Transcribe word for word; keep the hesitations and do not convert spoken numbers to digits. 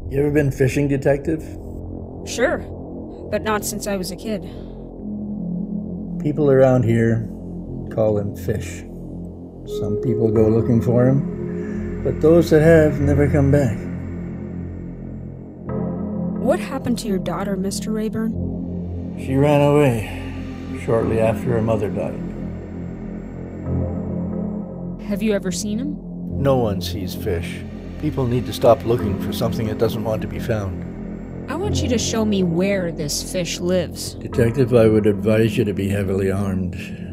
You ever been fishing, detective? Sure, but not since I was a kid. People around here call him Fish. Some people go looking for him, but those that have never come back. What happened to your daughter, Mister Rayburn? She ran away shortly after her mother died. Have you ever seen him? No one sees Fish. People need to stop looking for something that doesn't want to be found. I want you to show me where this fish lives. Detective, I would advise you to be heavily armed.